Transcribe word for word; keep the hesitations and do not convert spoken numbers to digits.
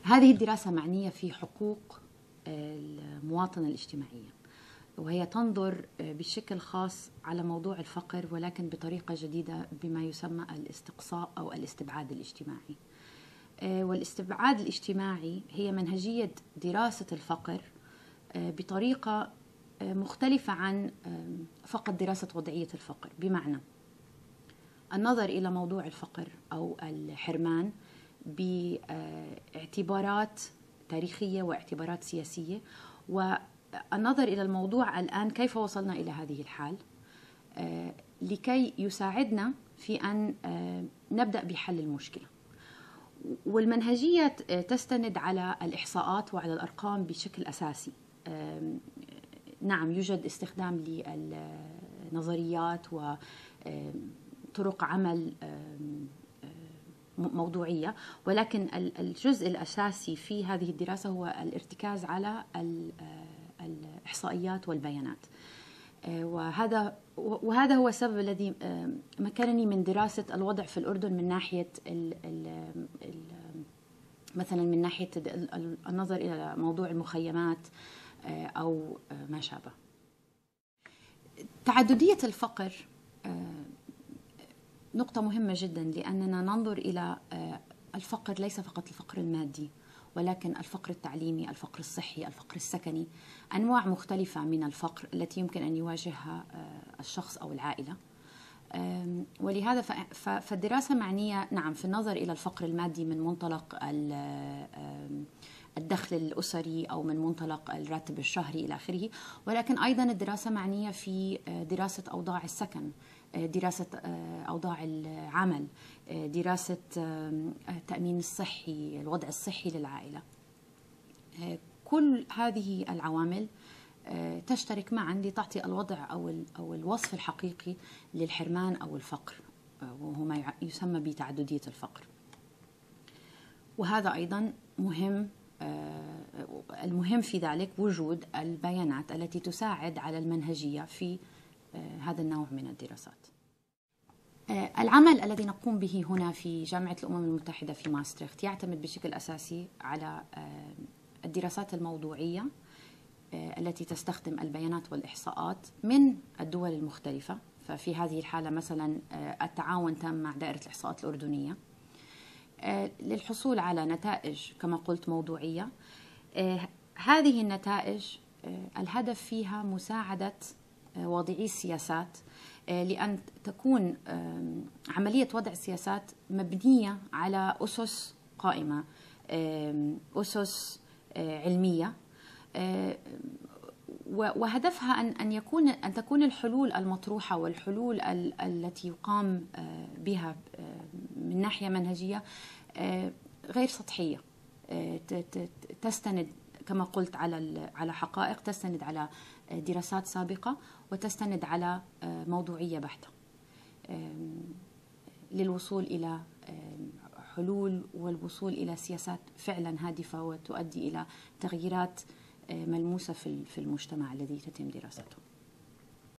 هذه الدراسة معنية في حقوق المواطنة الاجتماعية، وهي تنظر بشكل خاص على موضوع الفقر ولكن بطريقة جديدة بما يسمى الاستقصاء أو الاستبعاد الاجتماعي. والاستبعاد الاجتماعي هي منهجية دراسة الفقر بطريقة مختلفة عن فقط دراسة وضعية الفقر، بمعنى النظر إلى موضوع الفقر أو الحرمان باعتبارات تاريخية واعتبارات سياسية، والنظر إلى الموضوع الآن كيف وصلنا إلى هذه الحال لكي يساعدنا في أن نبدأ بحل المشكلة. والمنهجية تستند على الإحصاءات وعلى الأرقام بشكل أساسي. نعم، يوجد استخدام للنظريات وطرق عمل موضوعية، ولكن الجزء الأساسي في هذه الدراسة هو الارتكاز على الإحصائيات والبيانات. وهذا وهذا هو السبب الذي مكنني من دراسة الوضع في الأردن من ناحية ال ال مثلا من ناحية النظر إلى موضوع المخيمات أو ما شابه. تعددية الفقر نقطة مهمة جدا، لأننا ننظر إلى الفقر ليس فقط الفقر المادي، ولكن الفقر التعليمي، الفقر الصحي، الفقر السكني، أنواع مختلفة من الفقر التي يمكن أن يواجهها الشخص أو العائلة. ولهذا فالدراسة معنية نعم في النظر إلى الفقر المادي من منطلق الدخل الأسري أو من منطلق الراتب الشهري إلى آخره، ولكن أيضا الدراسة معنية في دراسة أوضاع السكن، دراسة أوضاع العمل، دراسة التأمين الصحي، الوضع الصحي للعائلة. كل هذه العوامل تشترك معا لتعطي الوضع أو أو الوصف الحقيقي للحرمان أو الفقر، وهو ما يسمى بتعددية الفقر. وهذا أيضا مهم. المهم في ذلك وجود البيانات التي تساعد على المنهجية في هذا النوع من الدراسات. العمل الذي نقوم به هنا في جامعة الأمم المتحدة في ماستريخت يعتمد بشكل أساسي على الدراسات الموضوعية التي تستخدم البيانات والإحصاءات من الدول المختلفة. ففي هذه الحالة مثلا التعاون تم مع دائرة الإحصاءات الأردنية للحصول على نتائج كما قلت موضوعية. هذه النتائج الهدف فيها مساعدة واضعي السياسات لأن تكون عملية وضع السياسات مبنية على أسس قائمة، أسس علمية، وهدفها أن أن يكون أن تكون الحلول المطروحة والحلول التي يقام بها من ناحية منهجية غير سطحية، تستند كما قلت على على حقائق، تستند على دراسات سابقة، وتستند على موضوعية بحتة للوصول إلى حلول والوصول إلى سياسات فعلا هادفة وتؤدي إلى تغييرات ملموسة في المجتمع الذي تتم دراسته.